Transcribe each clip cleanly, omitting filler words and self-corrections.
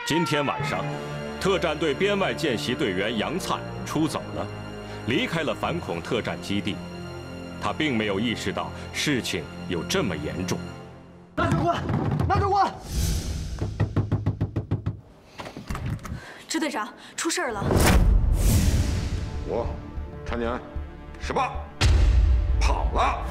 今天晚上，特战队编外见习队员杨灿出走了，离开了反恐特战基地。他并没有意识到事情有这么严重。 拿长官，拿长官！ 支队长，出事了！ 我，陈年，18，跑了。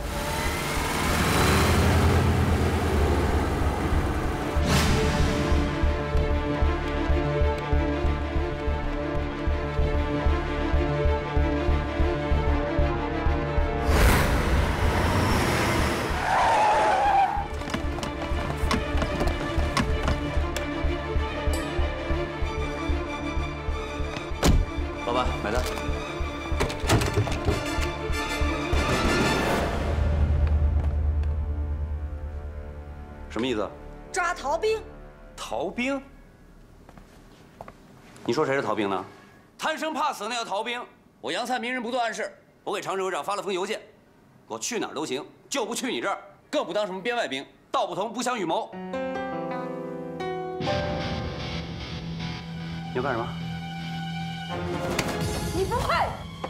老板，买单。什么意思？ 抓逃兵。 逃兵？你说谁是逃兵呢？贪生怕死那叫逃兵。我杨灿明人不做暗事，我给常指挥长发了封邮件，我去哪儿都行，就不去你这儿，更不当什么编外兵。道不同，不相与谋。你要干什么？ 你不会！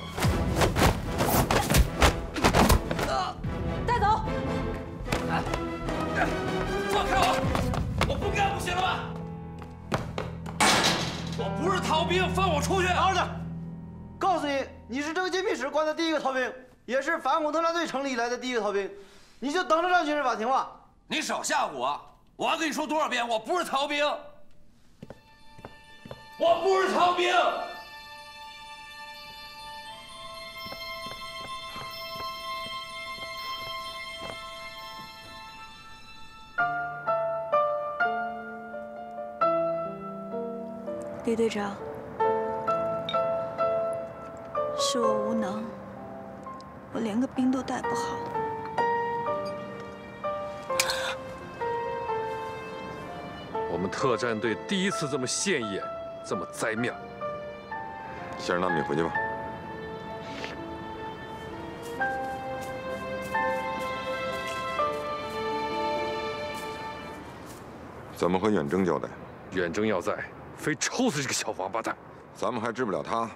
带走！ 放开我！我不干不行了吗？我不是逃兵，放我出去！ 儿子，告诉你，你是政监秘室关的第一个逃兵，也是反恐特战队成立以来的第一个逃兵，你就等着上军事法庭吧。 你少吓唬我！我要跟你说多少遍，我不是逃兵！我不是逃兵！ 李队长，是我无能，我连个兵都带不好。 我们特战队第一次这么现眼，这么栽面。 先让他们回去吧。怎么和远征交代？ 远征要在。 非抽死这个小王八蛋！ 咱们还治不了他。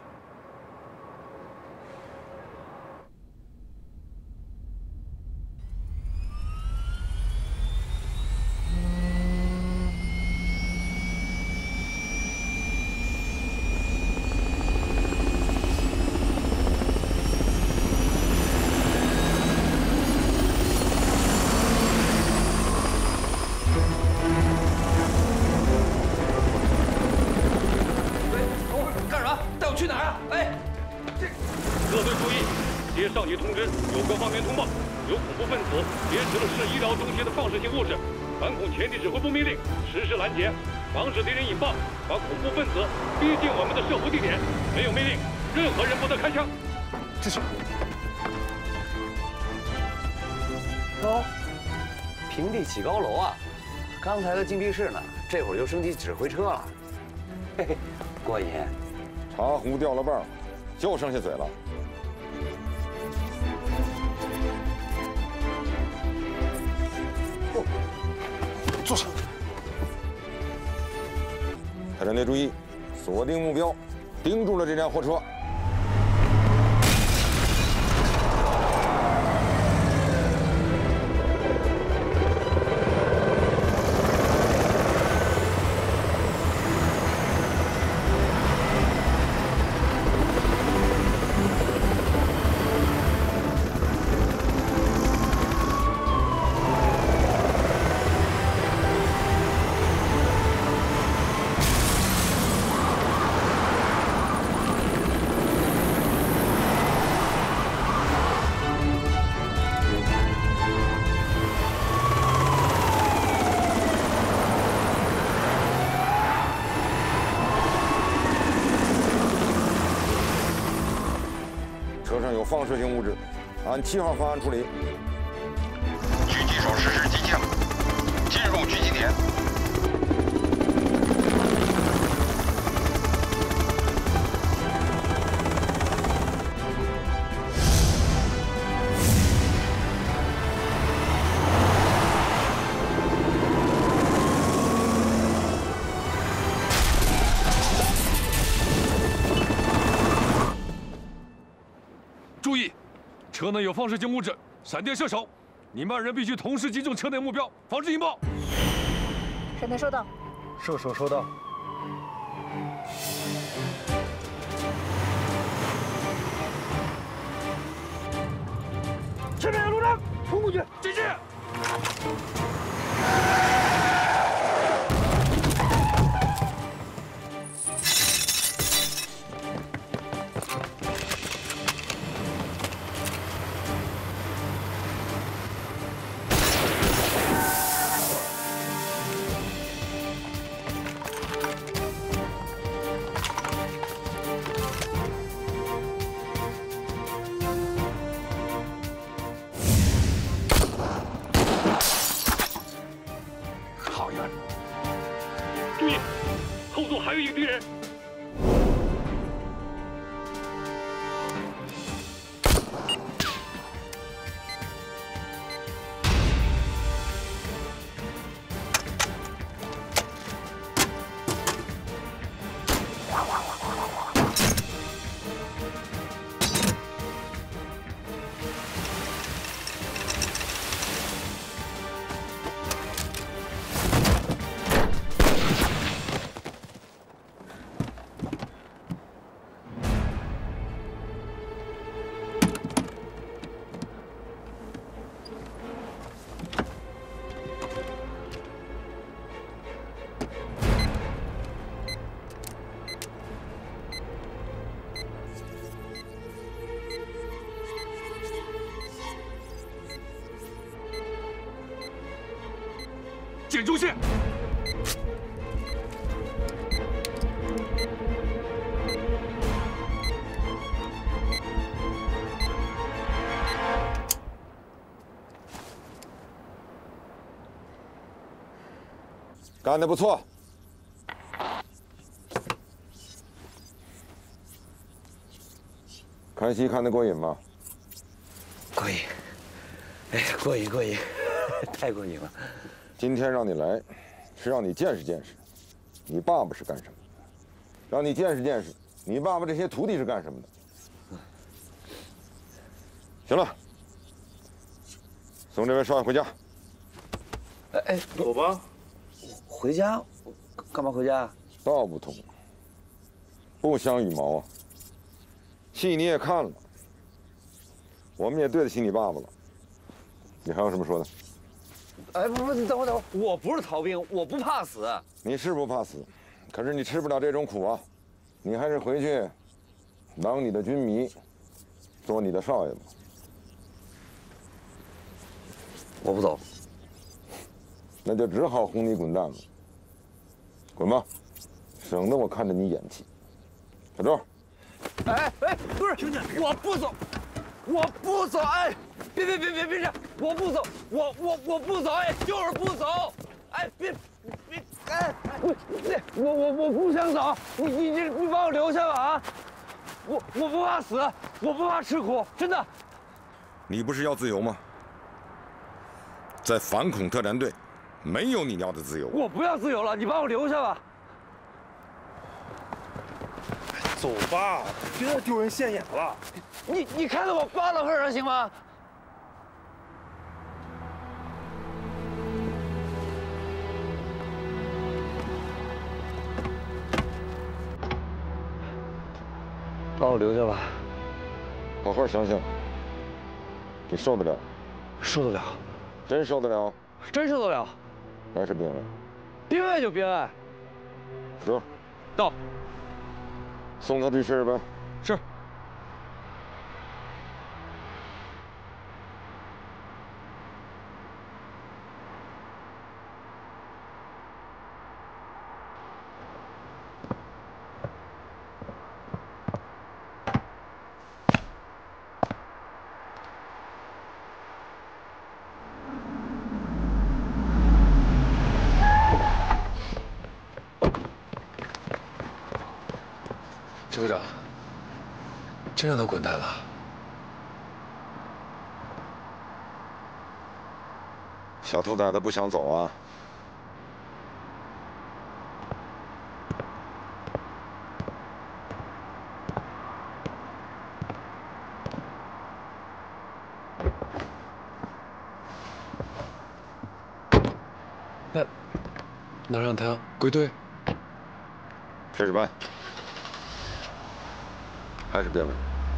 上级通知，有各方面通报，有恐怖分子劫持了市医疗中心的放射性物质，反恐前期指挥部命令实施拦截，防止敌人引爆，把恐怖分子逼近我们的设伏地点。没有命令，任何人不得开枪。 支持。哦， 平地起高楼啊！刚才的禁闭室呢，这会儿又升级指挥车了。嘿嘿，过瘾。 茶壶掉了瓣，就剩下嘴了。 坐下。 特战队注意，锁定目标，盯住了这辆货车。车上有放射性物质，按7号方案处理。 狙击手实施击降，进入狙击点。 车内有放射性物质，闪电射手，你们2人必须同时击中车内目标，防止引爆。 闪电收到。 射手收到。前面有路障，冲过去， 进去！ 注意，后座还有一个敌人。 建中线。 干得不错。看戏看得过瘾吗？ 过瘾，哎，过瘾过瘾，太过瘾了。 今天让你来，是让你见识见识，你爸爸是干什么的，让你见识见识，你爸爸这些徒弟是干什么的。行了，送这位少爷回家。 哎，走吧。回家？干嘛回家？ 道不同，不相羽毛啊。戏你也看了，我们也对得起你爸爸了。你还有什么说的？ 哎，不，等会儿，我不是逃兵，我不怕死。 你是不怕死，可是你吃不了这种苦啊！你还是回去当你的军迷，做你的少爷吧。 我不走， 那就只好轰你滚蛋了。滚吧，省得我看着你演气。小周。 哎，不是，兄弟，我不走，我不走！哎，别这样，我不走，我不走！哎，就是不走！哎，别，哎，我不想走！你把我留下吧啊！我不怕死，我不怕吃苦，真的。 你不是要自由吗？在反恐特战队，没有你要的自由。 我不要自由了，你把我留下吧。 走吧，别再丢人现眼了。 你看在我爸的份上行吗？把我留下吧。 好好想想，你受得了？ 受得了， 真受得了？ 真受得了。 还是边外？ 边外就边外。 走。 到。 送他去试呗。 是。 指挥长，真让他滚蛋了？ 小兔崽子不想走啊？ 那让他归队。 开始办，还是编外。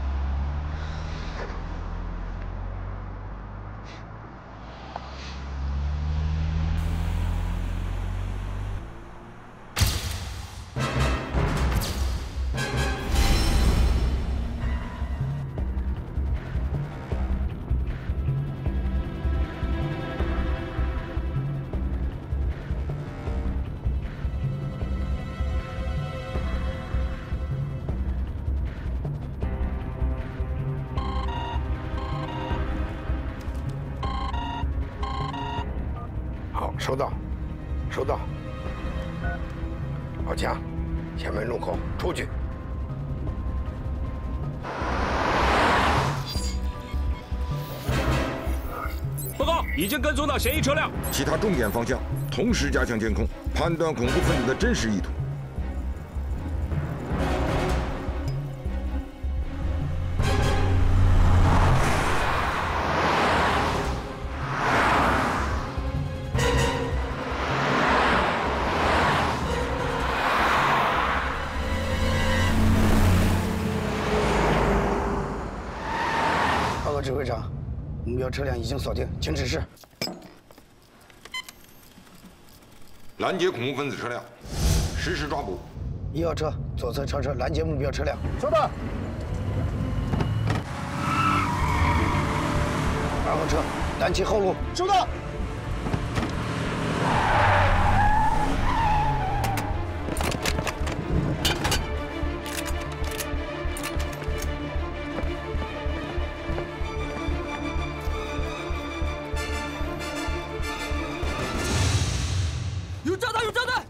收到，收到。老强，前门入口出去。 报告，已经跟踪到嫌疑车辆。 其他重点方向同时加强监控，判断恐怖分子的真实意图。 指挥长，目标车辆已经锁定，请指示。 拦截恐怖分子车辆，实施抓捕。 1号车左侧超车拦截目标车辆。 收到。 2号车拦其后路。 收到。 有炸弹！有炸弹！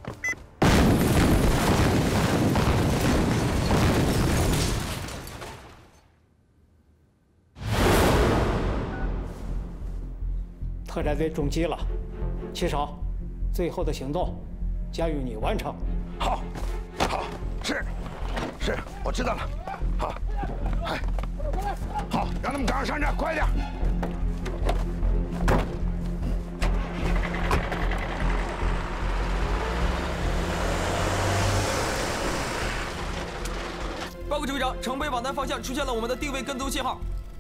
特战队中击了，七少，最后的行动交由你完成。 好，好，是，我知道了。好，哎，好，让他们赶上山寨，快点！ 报告指挥长，城北往南方向出现了我们的定位跟踪信号。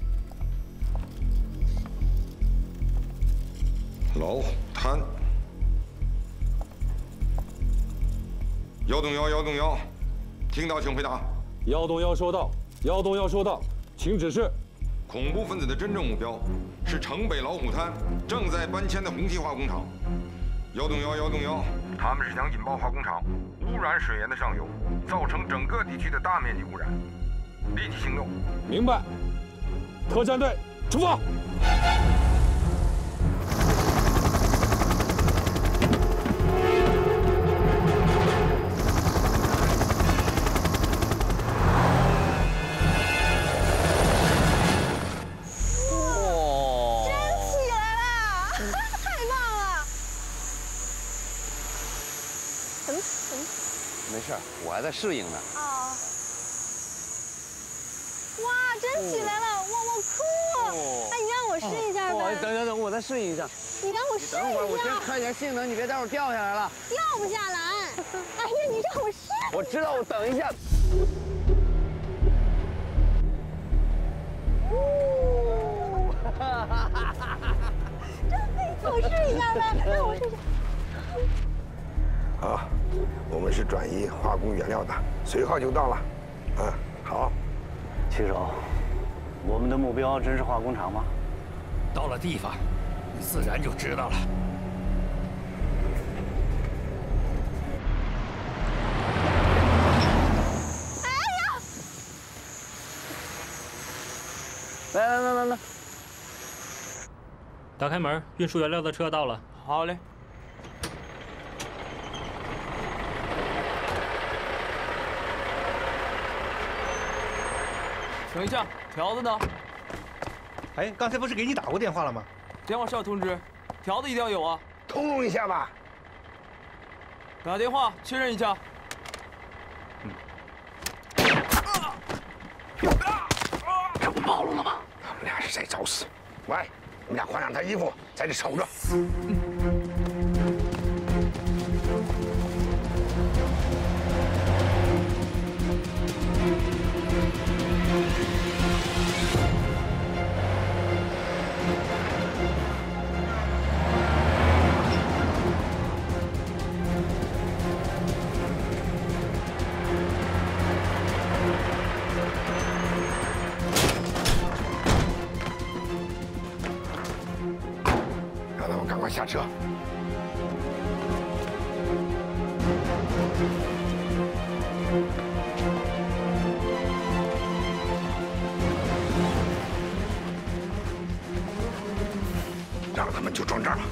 老虎滩，101，101，听到请回答。 101收到，101收到，请指示。 恐怖分子的真正目标是城北老虎滩正在搬迁的红旗化工厂。101，101，他们是想引爆化工厂，污染水源的上游，造成整个地区的大面积污染。立即行动。 明白。特战队出发。 没事，我还在适应呢。 哦，哇，真起来了！哇，我酷！哎，你让我试一下呗。 等，我再适应一下。 你让我试一下。 等会儿，我先看一下性能，你别待会儿掉下来了。 掉不下来。哎呀，你让我试。 我知道，我等一下。 真没错，我试一下呗，让我试一下。 好，我们是转移化工原料的，随号就到了。嗯，好。 七手，我们的目标真是化工厂吗？ 到了地方，你自然就知道了。 哎呀！ 来， 打开门，运输原料的车到了。 好嘞。等一下，条子呢？ 哎，刚才不是给你打过电话了吗？ 电话是要通知，条子一定要有啊。 通融一下吧。 打电话确认一下。 这不暴露了吗？他们俩是在找死。喂，你们俩换上他衣服，在这守着。 让他们赶快下车。让他们就装这儿了。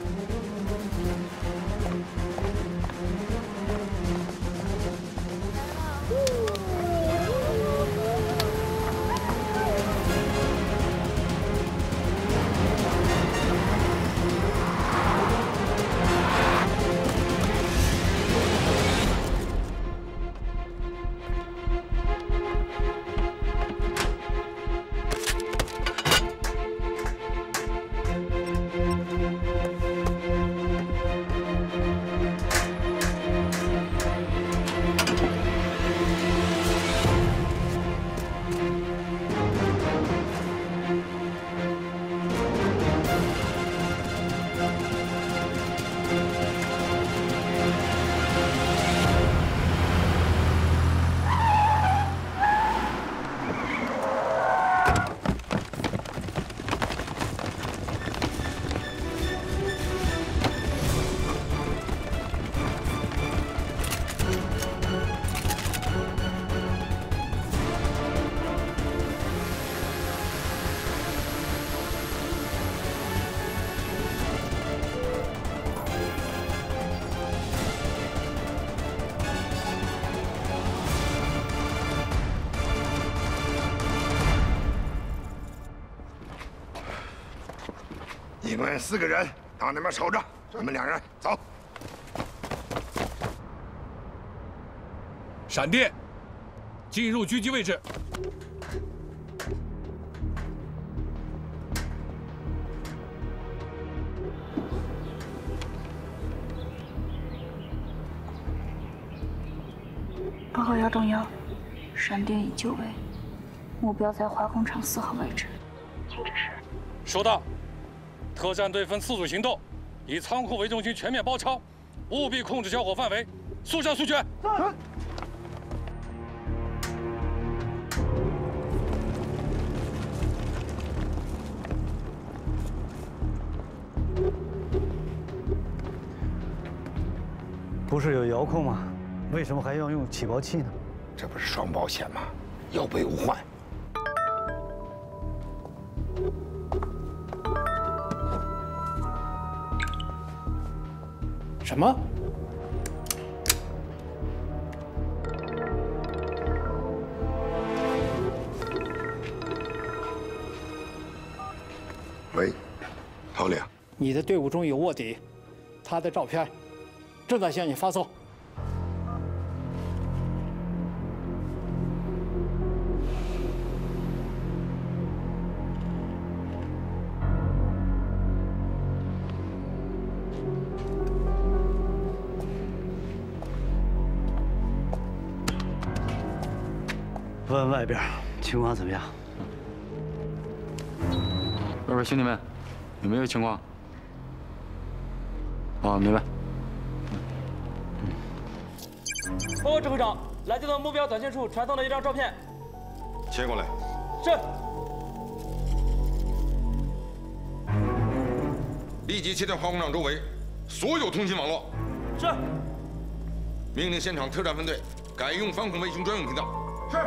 你们4个人到那边守着，咱们2人走。 闪电，进入狙击位置。 报告姚中幺，闪电已就位，目标在化工厂4号位置，请指示。 收到。 特战队分4组行动，以仓库为中心全面包抄，务必控制交火范围，速战速决。是。 不是有遥控吗？为什么还要用起爆器呢？ 这不是双保险吗？有备无患。 什么？ 喂，头领， 你的队伍中有卧底，他的照片正在向你发送。 问外边情况怎么样？ 外边兄弟们有没有情况？哦，明白。 报告指挥长，来接到目标短信处传送的一张照片。 切过来。 是。 立即切断化工厂周围所有通信网络。 是。 命令现场特战分队改用反恐卫星专用频道。 是。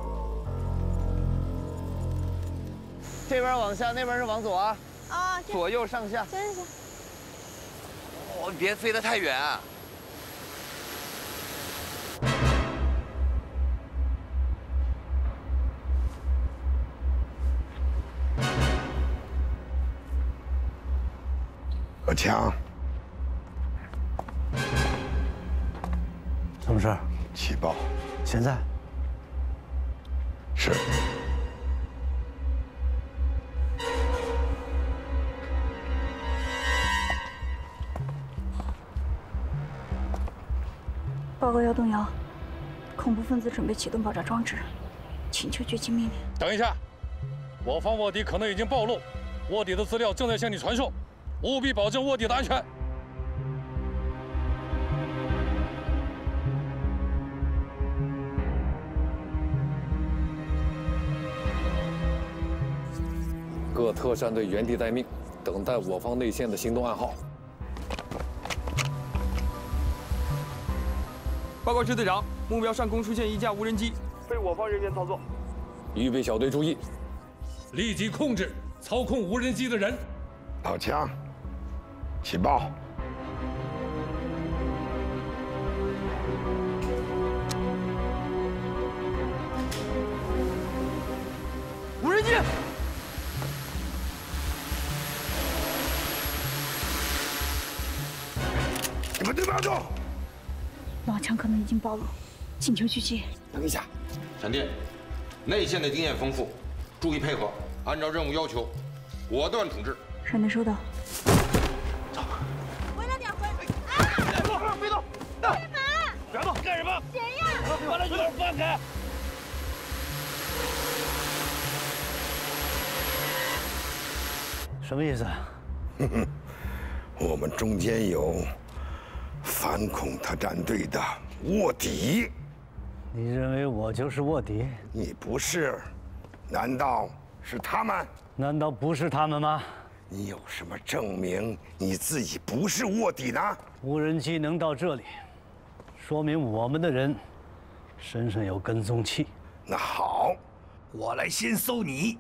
这边往下，那边是往左啊！ 啊， 左右上下。 真是。 哦，别飞得太远啊！ 有枪。 什么事儿？ 起爆。 现在？ 是。 报告姚东瑶，恐怖分子准备启动爆炸装置，请求绝击命令。 等一下，我方卧底可能已经暴露，卧底的资料正在向你传送，务必保证卧底的安全。 各特战队原地待命， 等待我方内线的行动暗号。 报告支队长，目标上空出现一架无人机，被我方人员操作。 预备小队注意， 立即控制操控无人机的人。 老枪，起报。 无人机！ 你们对不住！ 老强可能已经暴露，请求狙击。 等一下， 闪电，内线的经验丰富，注意配合，按照任务要求，果断处置。 闪电收到。 回来点，回来！ 别动！ 干嘛？ 别动！干什么？ 谁呀？ 把他女儿放开！ 什么意思？ 哼哼，我们中间有反恐特战队的卧底。 你认为我就是卧底？ 你不是，难道是他们？ 难道不是他们吗？ 你有什么证明你自己不是卧底呢？ 无人机能到这里，说明我们的人身上有跟踪器。 那好，我来先搜你。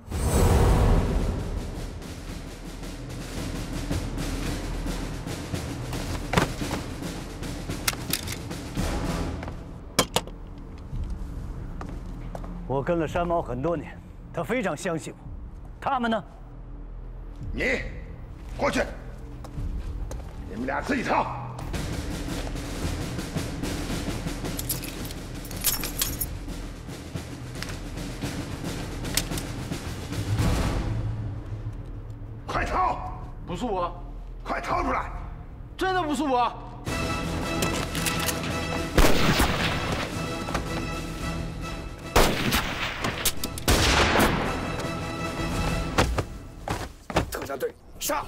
我跟了山猫很多年，他非常相信我。他们呢？ 你过去，你们俩自己掏。快掏！ 不是我， 快掏出来！ 真的不是我。 特战队上！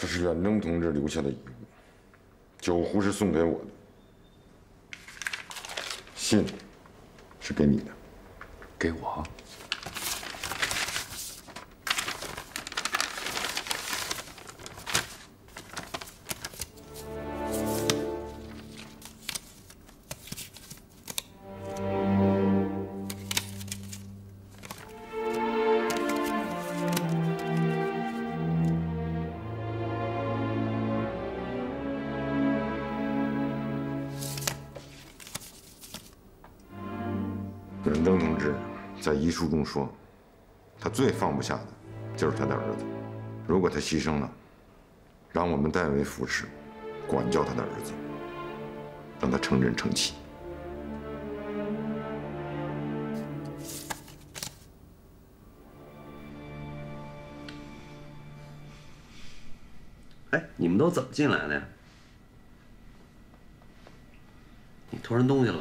是远征同志留下的遗物，酒壶是送给我的，信是给你的， 给我。 远征同志在遗书中说，他最放不下的就是他的儿子。如果他牺牲了，让我们代为扶持、管教他的儿子，让他成人成器。 哎，你们都怎么进来的呀？你偷人东西了？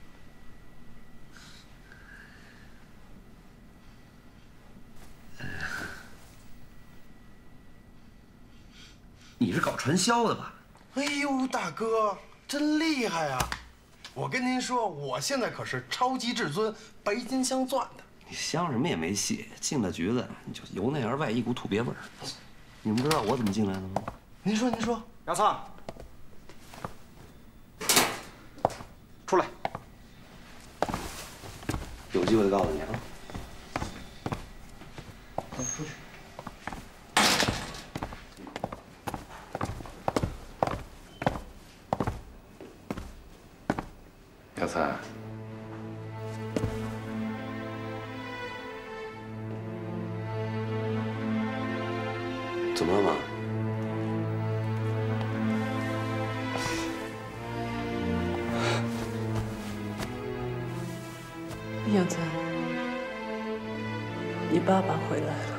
你是搞传销的吧？ 哎呦，大哥，真厉害啊！我跟您说，我现在可是超级至尊白金镶钻的。 你镶什么也没戏，进了局子你就由内而外一股土鳖味儿。你们知道我怎么进来的吗？ 您说，您说， 杨灿，出来。 有机会告诉你啊。 出去。 杨灿， 怎么了妈？ 杨灿，你爸爸回来了。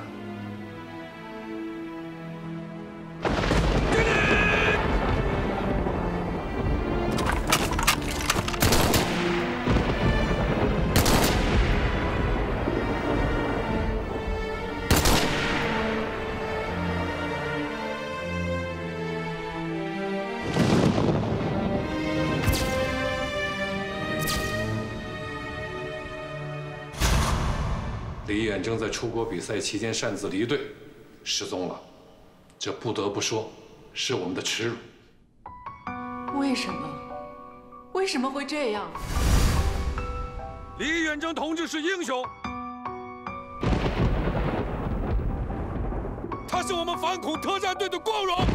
李远征在出国比赛期间擅自离队，失踪了。这不得不说是我们的耻辱。 为什么？为什么会这样？ 李远征同志是英雄，他是我们反恐特战队的光荣。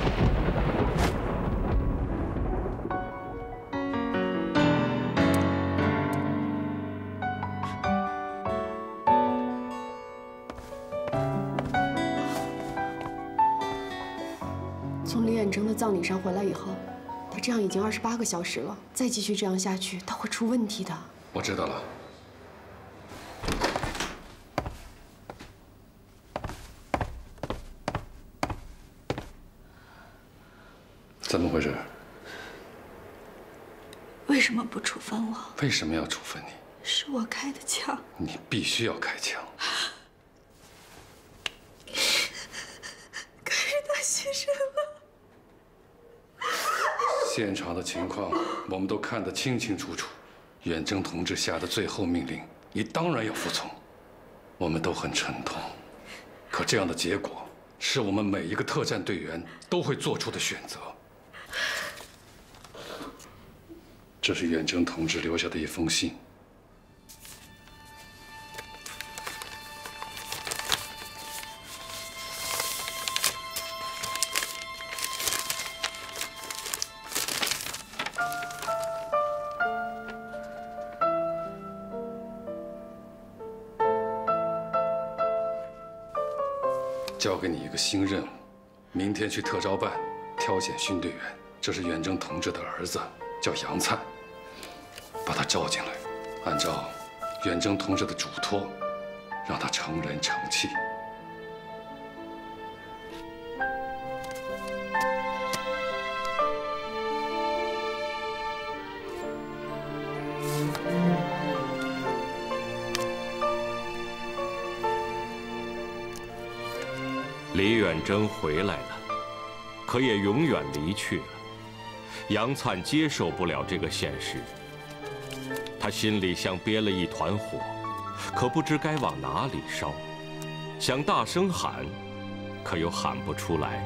从李远征的葬礼上回来以后，他这样已经28个小时了，再继续这样下去，他会出问题的。 我知道了。怎么回事？ 为什么不处分我？ 为什么要处分你？ 是我开的枪。 你必须要开枪。 可是他牺牲了。 现场的情况我们都看得清清楚楚，远征同志下的最后命令，你当然要服从。我们都很沉痛，可这样的结果是我们每一个特战队员都会做出的选择。这是远征同志留下的一封信。交给你一个新任务，明天去特招办挑选训队员。这是远征同志的儿子，叫杨灿，把他招进来，按照远征同志的嘱托，让他成人成器。 李远征回来了， 可也永远离去了。杨灿接受不了这个现实，他心里像憋了一团火，可不知该往哪里烧，想大声喊，可又喊不出来。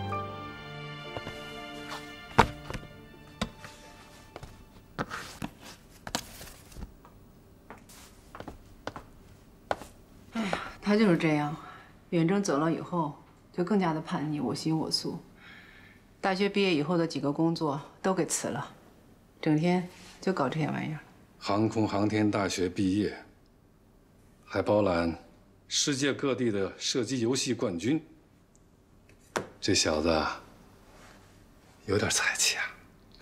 他就是这样，远征走了以后，就更加的叛逆，我行我素。大学毕业以后的几个工作都给辞了，整天就搞这些玩意儿。 航空航天大学毕业，还包揽世界各地的射击游戏冠军。这小子有点才气啊！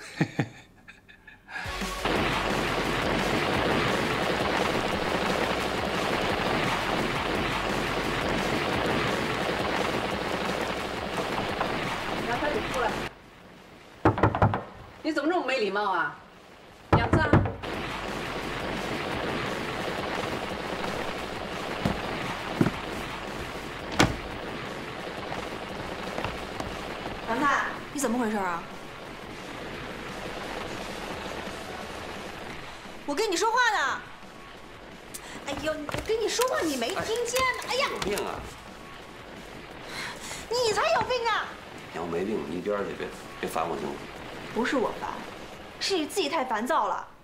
你怎么这么没礼貌啊，杨灿？ 杨灿，你怎么回事啊？我跟你说话呢。哎呦，我跟你说话你没听见吗？哎呀， 有病啊！ 你才有病啊！ 要没病，你一边去，别烦我行吗？ 不是我烦，是你自己太烦躁了。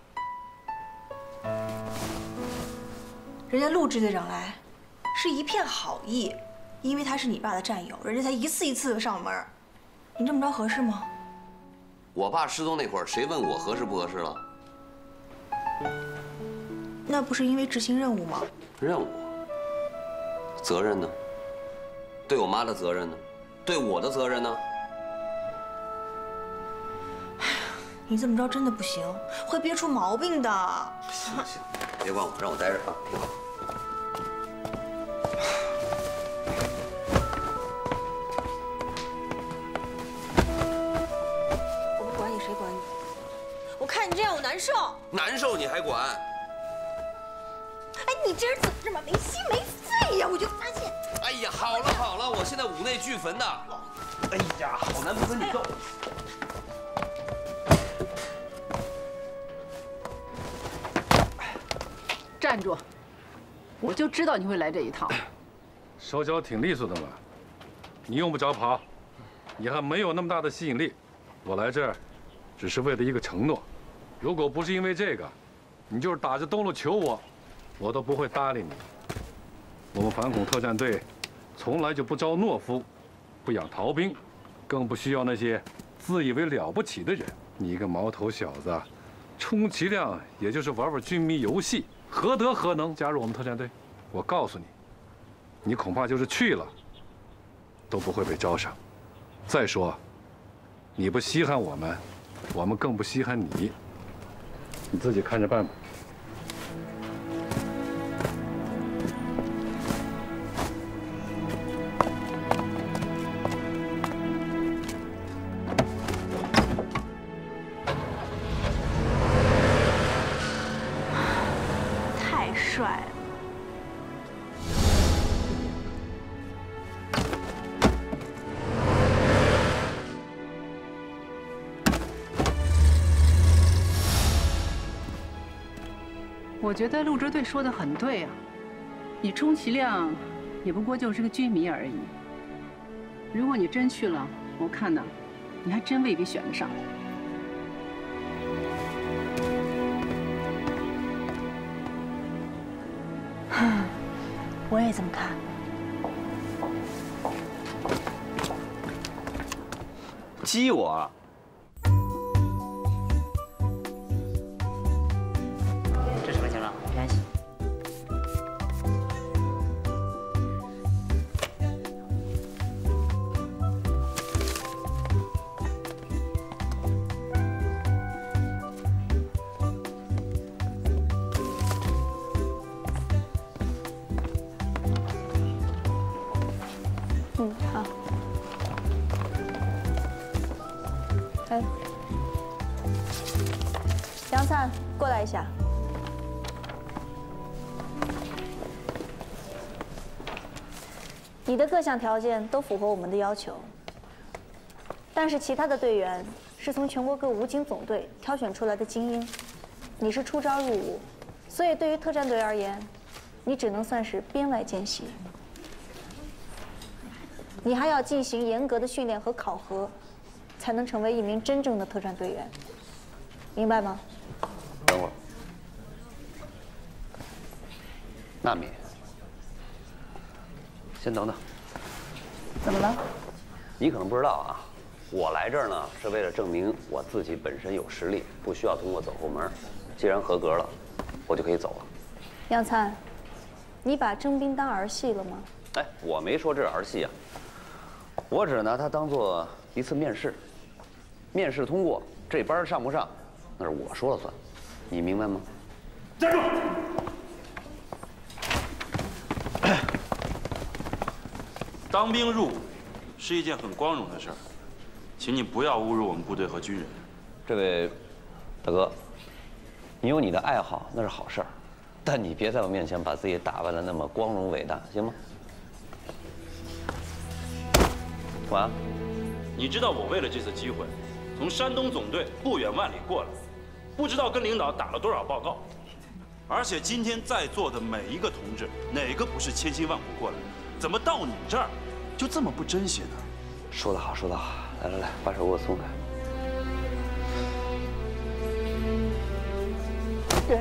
人家陆支队长来，是一片好意，因为他是你爸的战友，人家才一次一次的上门。你这么着合适吗？ 我爸失踪那会儿，谁问我合适不合适了？ 那不是因为执行任务吗？ 任务？责任呢？对我妈的责任呢？对我的责任呢？ 你这么着真的不行，会憋出毛病的。 行，别管我，让我待着啊。 我不管你，谁管你？我看你这样我难受。 难受你还管？ 哎，你这人怎么这么没心没肺呀？我就发现。 哎呀，好了好了，我现在五内俱焚的。哎呀，好难不跟你斗。 站住！我就知道你会来这一套。 手脚挺利索的嘛，你用不着跑，你还没有那么大的吸引力。我来这儿，只是为了一个承诺。如果不是因为这个，你就是打着灯笼求我，我都不会搭理你。我们反恐特战队从来就不招懦夫，不养逃兵，更不需要那些自以为了不起的人。你一个毛头小子，充其量也就是玩玩军迷游戏，何德何能加入我们特战队？我告诉你，你恐怕就是去了，都不会被招上。再说，你不稀罕我们，我们更不稀罕你。你自己看着办吧。 太帅了！ 我觉得陆支队说的很对啊，你充其量也不过就是个军迷而已。如果你真去了，我看呢，你还真未必选得上。 我也这么看。 激我？ 这什么情况？没关系。 嗯，好。哎，杨灿，过来一下。你的各项条件都符合我们的要求， 但是其他的队员是从全国各武警总队挑选出来的精英，你是出招入伍，所以对于特战队而言，你只能算是编外见习。你还要进行严格的训练和考核，才能成为一名真正的特战队员，明白吗？ 等会儿，娜米，先等等。 怎么了？ 你可能不知道啊，我来这儿呢是为了证明我自己本身有实力，不需要通过走后门。既然合格了，我就可以走了。 杨灿，你把征兵当儿戏了吗？ 哎，我没说这是儿戏啊，我只拿它当做一次面试。面试通过，这班上不上，那是我说了算，你明白吗？ 站住！ 当兵入伍是一件很光荣的事儿，请你不要侮辱我们部队和军人。 这位大哥，你有你的爱好那是好事儿，但你别在我面前把自己打扮得那么光荣伟大，行吗？干嘛？ 你知道我为了这次机会，从山东总队不远万里过来，不知道跟领导打了多少报告，而且今天在座的每一个同志，哪个不是千辛万苦过来的？怎么到你这儿就这么不珍惜呢？ 说得好，说得好。来来来，把手给我松开。 对。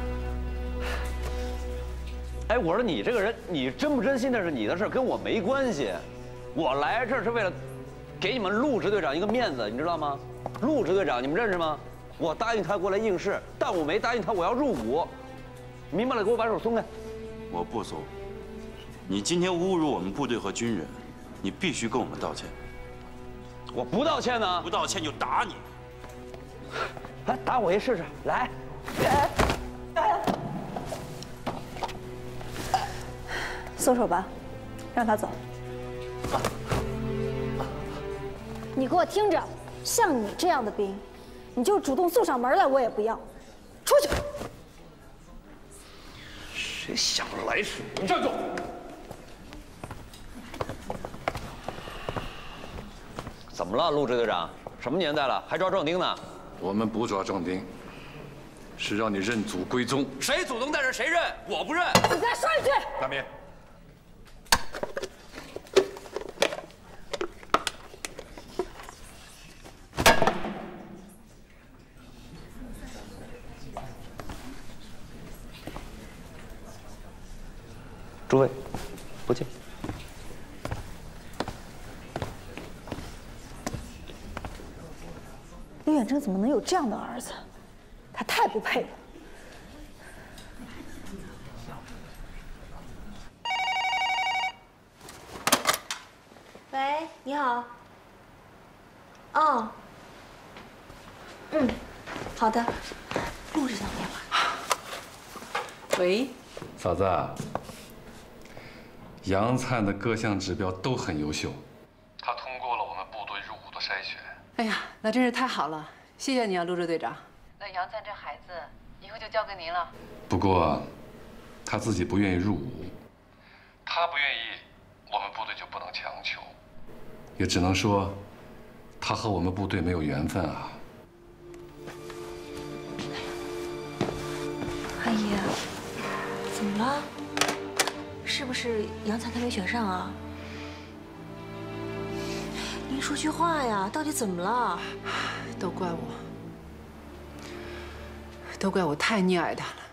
哎，我说你这个人，你珍不珍惜那是你的事，跟我没关系。我来这儿是为了给你们陆支队长一个面子，你知道吗？陆支队长你们认识吗？我答应他过来应试，但我没答应他我要入伍。明白了，给我把手松开。 我不松。你今天侮辱我们部队和军人，你必须跟我们道歉。 我不道歉呢？ 不道歉就打你。 来，打我一试试，来。 松手吧，让他走。你给我听着，像你这样的兵，你就主动送上门来，我也不要。出去！ 谁想着来使？ 你站住！ 怎么了，陆支队长？什么年代了，还抓壮丁呢？ 我们不抓壮丁，是让你认祖归宗。 谁祖宗在这，谁认？我不认。 你再说一句！ 大明。 诸位，不见。 李远征怎么能有这样的儿子？他太不配了。喂，你好。哦。好的。陆支长电话。 喂。 嫂子。杨灿的各项指标都很优秀，他通过了我们部队入伍的筛选。 哎呀，那真是太好了，谢谢你啊，陆支队长。那杨灿这孩子以后就交给您了。 不过，他自己不愿意入伍，他不愿意，我们部队就不能强求，也只能说，他和我们部队没有缘分啊。 阿姨，怎么了？是不是杨灿他没选上啊？您说句话呀，到底怎么了？ 都怪我太溺爱他了。